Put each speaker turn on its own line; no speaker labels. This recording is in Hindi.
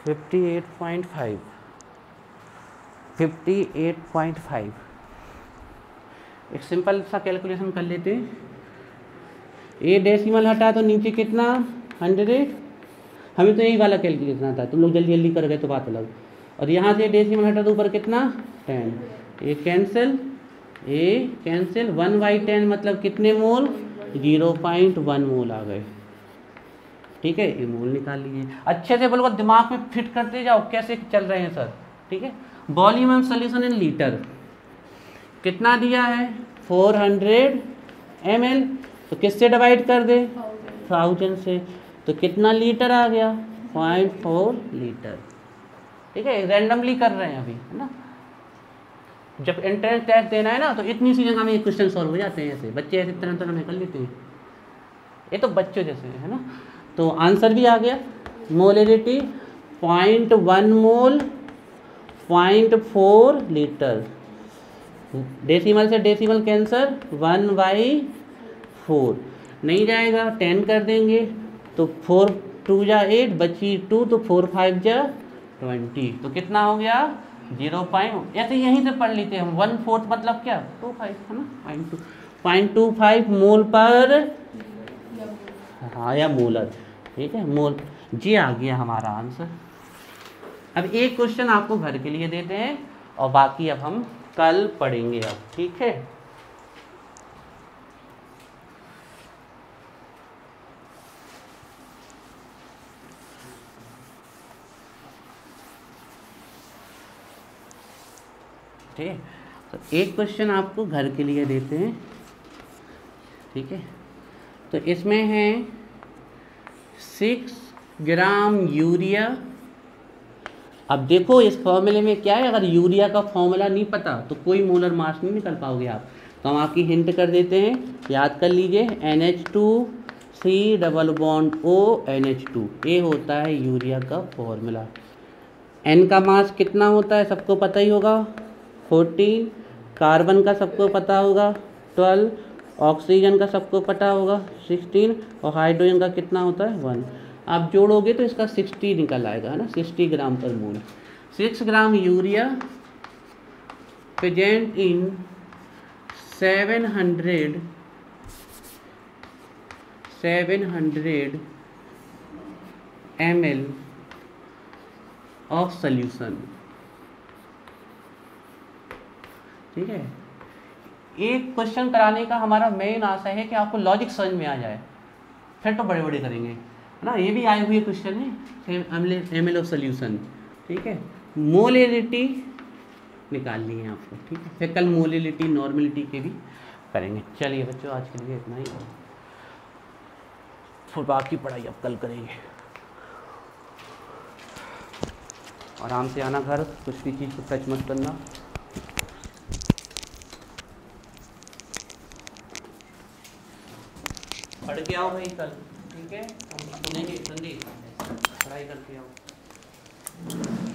58.5 58.5। एक सिंपल सा कैलकुलेशन कर लेते हैं। ए डेसिमल हटा तो नीचे कितना 100। हमें तो यही वाला कैलकुलेशन आता है, तुम लोग जल्दी जल्दी कर गए तो बात अलग। और यहाँ से डेसिमल हटा तो ऊपर कितना 10। ए कैंसिल 1/10 मतलब कितने मोल 0.1 मोल आ गए। ठीक है, ये मोल निकाल लीजिए। अच्छे से बोलो, दिमाग में फिट करते जाओ कैसे चल रहे हैं सर। ठीक है, volume of solution in litre कितना दिया है 400 ml, तो किससे डिवाइड कर दे 1000 से, तो कितना लीटर आ गया 0.4 लीटर। ठीक है, रैंडमली कर रहे हैं अभी, है ना। जब एंट्रेंस टेस्ट देना है ना तो इतनी सी जगह में ये क्वेश्चन सॉल्व हो जाते हैं। ऐसे बच्चे ऐसे तरह तरह में कर लेते हैं, ये तो बच्चों जैसे है ना। तो आंसर भी आ गया, मोलिडिटी 0.1 मोल 0.4 लीटर। डेसिमल से डेसिमल कैंसर 1/4 नहीं जाएगा, 10 कर देंगे तो 4 2 जा 8 बची 2, तो 4 5 जा 20, तो कितना हो गया 0. ऐसे यहीं से पढ़ लेते हैं हम। 1/4 मतलब क्या 25 है ना, 0.25 मोल पर, हाँ या मोलर। ठीक है, मोल जी आ गया हमारा आंसर। अब एक क्वेश्चन आपको घर के लिए देते हैं और बाकी अब हम कल पढ़ेंगे अब। ठीक है, ठीक है, तो एक क्वेश्चन आपको घर के लिए देते हैं। ठीक है, तो इसमें है 6 ग्राम यूरिया। अब देखो इस फॉर्मूले में क्या है, अगर यूरिया का फॉर्मूला नहीं पता तो कोई मोलर मास नहीं निकल पाओगे आप। तो हम आपकी हिंट कर देते हैं, याद कर लीजिए NH2C double bond O NH2, ये होता है यूरिया का फॉर्मूला। N का मास कितना होता है सबको पता ही होगा 14, कार्बन का सबको पता होगा 12, ऑक्सीजन का सबको पता होगा 16 और हाइड्रोजन का कितना होता है 1। आप जोड़ोगे तो इसका 60 निकल आएगा, है ना, 60 ग्राम पर mole. 6 gram urea present in 700 ml of solution. ठीक है, एक क्वेश्चन कराने का हमारा मेन आशा है कि आपको लॉजिक समझ में आ जाए, फिर तो बड़े बड़े करेंगे, है ना। ये भी आए हुए क्वेश्चन है ml ऑफ सॉल्यूशन। ठीक है, मोलिडिटी निकालनी है आपको। ठीक है, फिर कल मोलिडिटी नॉर्मलिटी के भी करेंगे। चलिए बच्चों, आज के लिए इतना ही, फिर बाकी पढ़ाई अब कल करेंगे। आराम से आना घर, कुछ भी चीज़ को टच मत करना। पढ़ के आओ भाई कल। ठीक है, हम सुनेंगे संदीप, पढ़ाई करके आओ।